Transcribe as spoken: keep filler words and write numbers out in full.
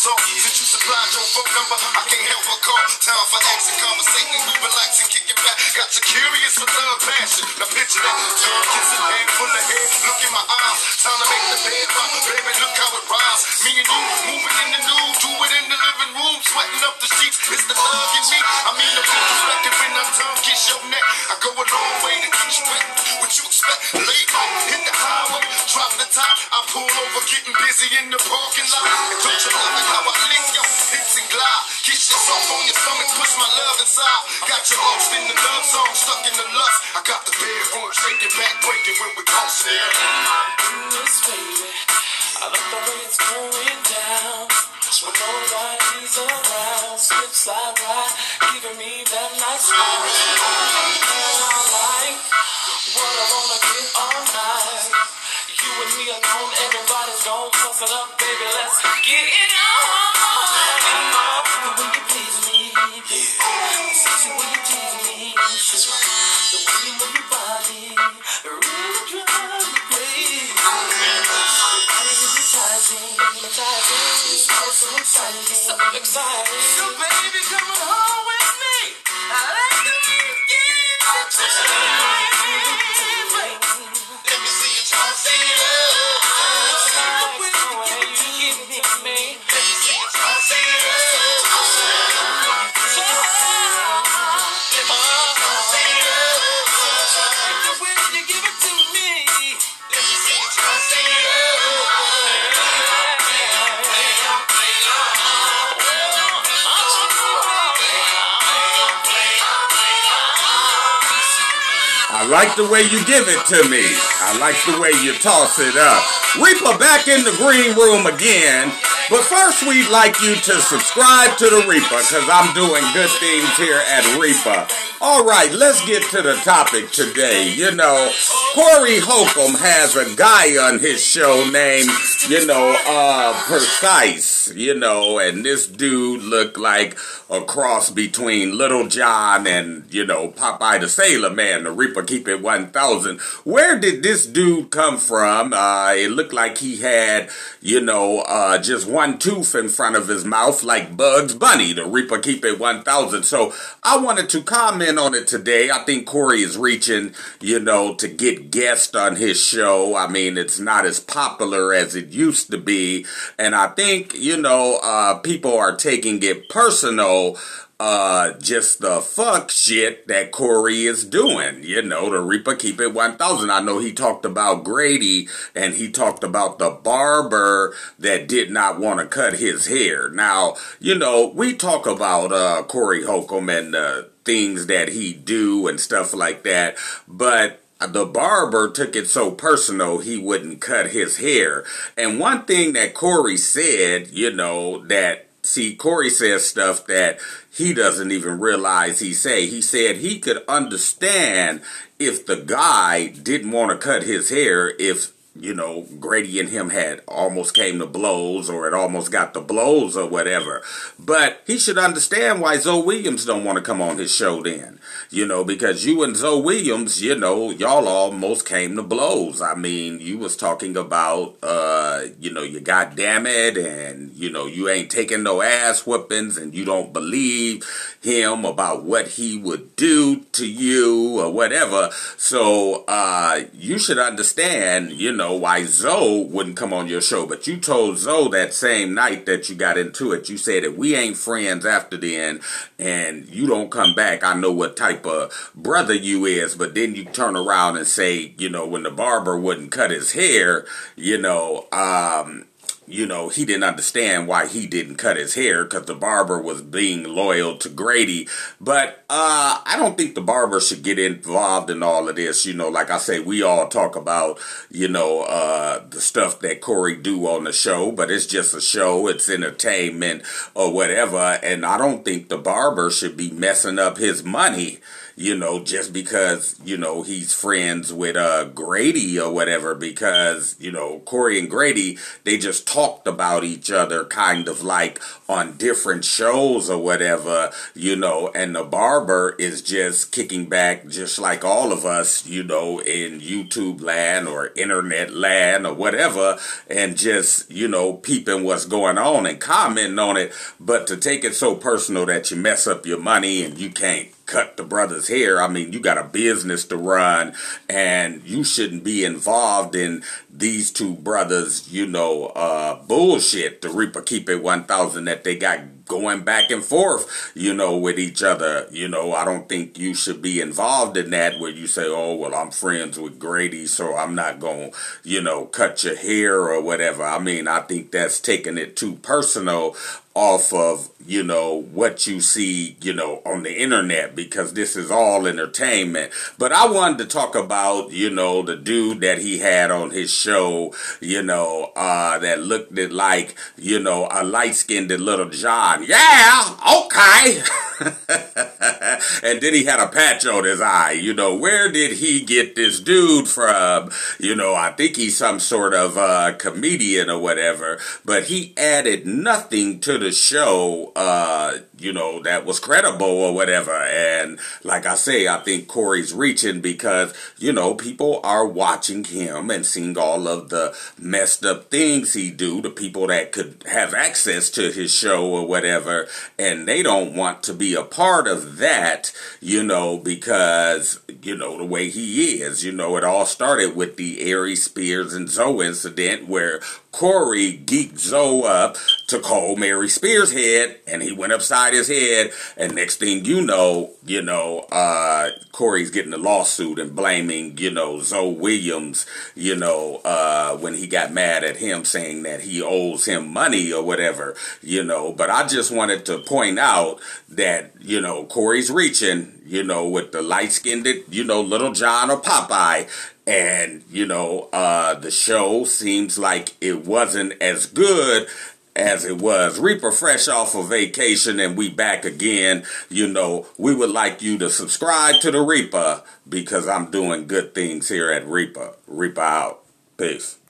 song. Since you supplied your phone number, I can't help but call. Time for action, conversating, we relax and kick it back. Got you curious for love, passion. Now picture that, tongue kissing, hand full of hair. Look in my eyes, time to make the bed rock. Baby, look how it rise. Me and you moving in the nude, do it in the living room, sweating up the sheets. It's the thug in me. I mean, the disrespected when I tongue kiss your neck. I go a long way to get you wet. What you expect? Late night, hit the highway, drop the top. I pull over, getting busy in the parking lot. And don't you love it how I lick your hips and glide? Kiss yourself on your stomach, push my love inside. Got you lost in the love song, stuck in the lust. I got the bedroom shaking, back breaking when we cross there. Goodness, baby, I love the way it's going down. When nobody's around, slip, slide, ride, giving me that nice smile. I like what I wanna get all night. You and me alone, everybody's gon' toss it up, baby. Let's get it on. The way you please me, the sexy way you tease me, the way you move your body, really drives me crazy. Body hypnotizing, hypnotizing, so exciting, so exciting. So baby, come on home with me. I like the way you get it. Let me see you toss it up. I like the way you get me. Let me see you toss it up. So let me toss it up. I like the way you give it to me. Let me see you toss it up. I like the way you give it to me. I like the way you toss it up. Reaper back in the green room again. But first we'd like you to subscribe to the Reaper because I'm doing good things here at Reaper. All right, let's get to the topic today. You know, Corey Holcomb has a guy on his show named, you know, uh, Precise, you know, and this dude looked like a cross between Little John and, you know, Popeye the Sailor Man, the Reaper Keep It one thousand. Where did this dude come from? Uh, it looked like he had, you know, uh, just one tooth in front of his mouth like Bugs Bunny, the Reaper Keep It one thousand. So I wanted to comment on it today. I think Corey is reaching, you know, to get guests on his show. I mean, it's not as popular as it used to be. And I think, you know, uh, people are taking it personal. Uh, just the fuck shit that Corey is doing. You know, the Reaper Keep It one thousand. I know he talked about Grady and he talked about the barber that did not want to cut his hair. Now, you know, we talk about uh, Corey Holcomb and the things that he do and stuff like that, but the barber took it so personal he wouldn't cut his hair. And one thing that Corey said, you know, that see, Corey says stuff that he doesn't even realize he say. He said he could understand if the guy didn't want to cut his hair if, you know, Grady and him had almost came to blows or it almost got the blows or whatever. But he should understand why Zoe Williams don't want to come on his show then. You know, because you and Zoe Williams, you know, y'all almost came to blows. I mean, you was talking about, uh, you know, you got damn it and, you know, you ain't taking no ass whoopings and you don't believe him about what he would do to you or whatever. So, uh, you should understand, you know, why Zoe wouldn't come on your show. But you told Zoe that same night that you got into it, you said that we ain't friends after then and you don't come back. I know what type of brother you is, but then you turn around and say, you know, when the barber wouldn't cut his hair, you know, um, you know, he didn't understand why he didn't cut his hair because the barber was being loyal to Grady. But uh, I don't think the barber should get involved in all of this. You know, like I say, we all talk about, you know, uh, the stuff that Corey do on the show, but it's just a show. It's entertainment or whatever. And I don't think the barber should be messing up his money. you know, just because, you know, he's friends with uh, Grady or whatever, because, you know, Corey and Grady, they just talked about each other kind of like on different shows or whatever, you know, and the barber is just kicking back just like all of us, you know, in YouTube land or internet land or whatever, and just, you know, peeping what's going on and commenting on it. But to take it so personal that you mess up your money and you can't cut the brother's hair, I mean, you got a business to run, and you shouldn't be involved in these two brothers, you know, uh, bullshit, the Reaper Keep It one thousand that they got going back and forth, you know, with each other. You know, I don't think you should be involved in that where you say, oh, well, I'm friends with Grady, so I'm not going to, you know, cut your hair or whatever. I mean, I think that's taking it too personal off of, you know, what you see, you know, on the internet, because this is all entertainment. But I wanted to talk about, you know, the dude that he had on his show, you know, uh, that looked it like, you know, a light-skinned Little John. Yeah, okay. And then he had a patch on his eye. You know, where did he get this dude from? You know, I think he's some sort of uh, comedian or whatever, but he added nothing to the show, uh, you know, that was credible or whatever. And like I say, I think Corey's reaching because, you know, people are watching him and seeing all of the messed up things he do, the people that could have access to his show or whatever, and they don't want to be a part of that, you know, because, you know, the way he is, you know, it all started with the Aries Spears and Zoe incident where Corey geeked Zoe up to call Mary Spears' head, and he went upside his head, and next thing you know, you know, uh, Corey's getting a lawsuit and blaming, you know, Zoe Williams, you know, uh, when he got mad at him saying that he owes him money or whatever, you know. But I just wanted to point out that, you know, Corey's reaching, you know, with the light-skinned, you know, Little John or Popeye. And, you know, uh, the show seems like it wasn't as good as it was. Reaper fresh off of vacation, and we back again. You know, we would like you to subscribe to the Reaper because I'm doing good things here at Reaper. Reaper out. Peace.